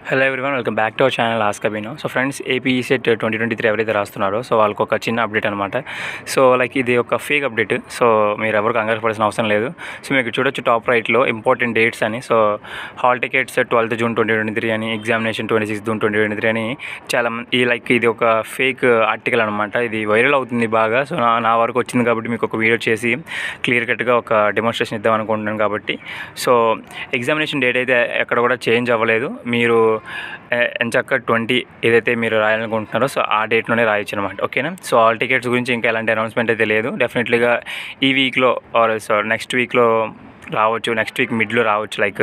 Hello everyone, welcome back to our channel Askabhinow. So friends, AP ECET 2023 ఎవరైతే రాస్తున్నారో so వాళ్ళకి ఒక చిన్న update అనమాట. సో లైక్ ఇది ఒక ఫేక్ అప్డేట్. సో మీరు ఎవరు కంగారు పడాల్సిన అవసరం లేదు. సో మీకు చూడొచ్చు టాప్ రైట్లో ఇంపార్టెంట్ డేట్స్ అని. So hall tickets 12th June 2023 అని, ఎగ్జామినేషన్ 26th June 2023 అని చాలా ఈ లైక్ ఇది ఒక ఫేక్ ఆర్టికల్ అనమాట. ఇది వైరల్ అవుతుంది బాగా. సో నా వరకు వచ్చింది కాబట్టి మీకు ఒక వీడియో చేసి క్లియర్ కట్గా ఒక డెమోన్స్ట్రేషన్ ఇద్దాం అనుకుంటున్నాను కాబట్టి. సో ఎగ్జామినేషన్ డేట్ అయితే ఎక్కడ కూడా చేంజ్ అవ్వలేదు. మీరు ఎంచక్క 20 ఏదైతే మీరు రాయాలనుకుంటున్నారో సో ఆ డేట్లోనే రాయొచ్చు అనమాట. ఓకేనా. సో ఆల్ టికెట్స్ గురించి ఇంకా ఎలాంటి అనౌన్స్మెంట్ అయితే లేదు. డెఫినెట్లీగా ఈ వీక్లో ఆర్ నెక్స్ట్ వీక్లో రావచ్చు, నెక్స్ట్ వీక్ మిడ్లో రావచ్చు, లైక్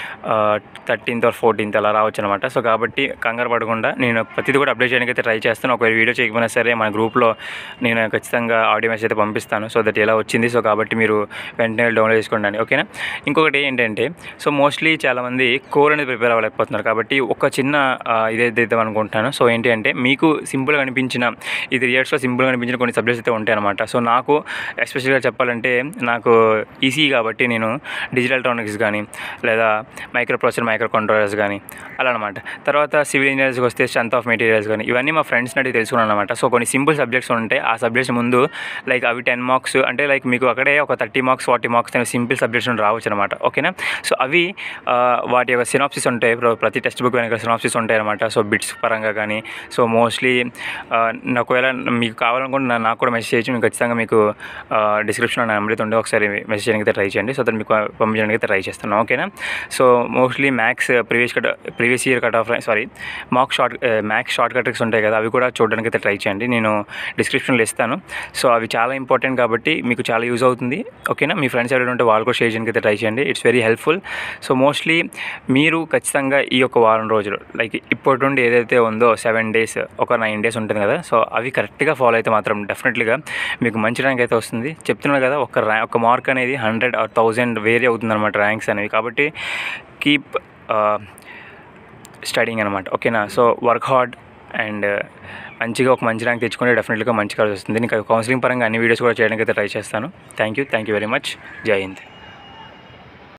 13th or 14th అలా రావచ్చు అనమాట. సో కాబట్టి కంగారు పడకుండా నేను ప్రతిదీ కూడా అప్డేట్ చేయడానికి అయితే ట్రై చేస్తాను. ఒకవేళ వీడియో చేయకపోయినా సరే మన గ్రూప్లో నేను ఖచ్చితంగా ఆడియో మెసేజ్ అయితే పంపిస్తాను. సో దట్ ఎలా వచ్చింది. సో కాబట్టి మీరు వెంటనే డౌన్లోడ్ చేసుకోండి. ఓకేనా. ఇంకొకటి ఏంటంటే, సో మోస్ట్లీ చాలామంది కోర్ అనేది ప్రిపేర్ అవ్వలేకపోతున్నారు కాబట్టి ఒక చిన్న ఇదైతే ఇద్దాం అనుకుంటున్నాను. సో ఏంటి అంటే, మీకు సింపుల్గా అనిపించిన ఈ 3 yearsలో సింపుల్గా అనిపించిన కొన్ని సబ్జెక్ట్స్ అయితే ఉంటాయి అనమాట. సో నాకు ఎస్పెషల్గా చెప్పాలంటే నాకు ఈసీ కాబట్టి నేను డిజిటల్ ఎలక్ట్రానిక్స్ కానీ లేదా మైక్రో ప్రాసెసర్, మైక్రో కంట్రోలర్స్ కానీ అలా అనమాట. తర్వాత సివిల్ ఇంజనీర్స్కి వస్తే స్ట్రెంత్ ఆఫ్ మెటీరియల్స్ కానీ ఇవన్నీ మా ఫ్రెండ్స్ని అడిగి తెలుసుకున్నాను అనమాట. సో కొన్ని సింపుల్ సబ్జెక్ట్స్ ఉంటాయి. ఆ సబ్జెక్ట్స్ ముందు లైక్ అవి 10 marks అంటే లైక్ మీకు అక్కడే ఒక 30 marks 40 marks అనే సింపుల్ సబ్జెక్ట్స్ రావచ్చు అనమాట. ఓకేనా. సో అవి వాటి యొక్క సినాప్సిస్ ఉంటాయి. ప్రతి టెక్స్ట్ బుక్ వెనక సినాప్సిస్ ఉంటాయి అనమాట. సో బిట్స్ పరంగా కానీ. సో మోస్ట్లీ ఒకవేళ మీకు కావాలనుకుంటే నాకు కూడా మెసేజ్ చేయొచ్చు. మీకు ఖచ్చితంగా మీకు డిస్క్రిప్షన్లో నా నెంబర్ అయితే ఉండే ఒకసారి మెసేజ్ చేయడానికి అయితే ట్రై చేయండి. సో దాన్ని మీకు పంపించడానికి అయితే ట్రై చేస్తాను. ఓకేనా. So mostly maths previous year cut off maths short cut tricks ఉంటాయి కదా, అవి కూడా చూడడానికి అయితే ట్రై చేయండి. నేను డిస్క్రిప్షన్లో ఇస్తాను. సో అవి చాలా ఇంపార్టెంట్ కాబట్టి మీకు చాలా యూజ్ అవుతుంది. ఓకేనా. మీ ఫ్రెండ్స్ ఎవరైనా ఉంటే వాళ్ళు కూడా షేర్ చేయడానికి అయితే ట్రై చేయండి. It's very helpful. So mostly మీరు ఖచ్చితంగా ఈ యొక్క వారం రోజులు లైక్ ఇప్పటి నుండి ఏదైతే ఉందో 7 days ఒక 9 days ఉంటుంది కదా, సో అవి కరెక్ట్గా ఫాలో అయితే మాత్రం డెఫినెట్లీగా మీకు మంచి ర్యాంక్ అయితే వస్తుంది. చెప్తున్నాను కదా, ఒక మార్క్ అనేది 100 or 1000 వేరీ అవుతుంది అనమాట ర్యాంక్స్ అనేవి. కాబట్టి కీప్ స్టడీయింగ్ అనమాట. ఓకేనా. సో వర్క్ హార్డ్ అండ్ మంచిగా ఒక మంచి ర్యాంక్ తెచ్చుకుంటే డెఫినెట్లీగా మంచి కాలేజ్ వస్తుంది. ఇంకా కౌన్సిలింగ్ పరంగా అన్ని వీడియోస్ కూడా చేయడానికి అయితే ట్రై చేస్తాను. Thank you very much. జై హింద్.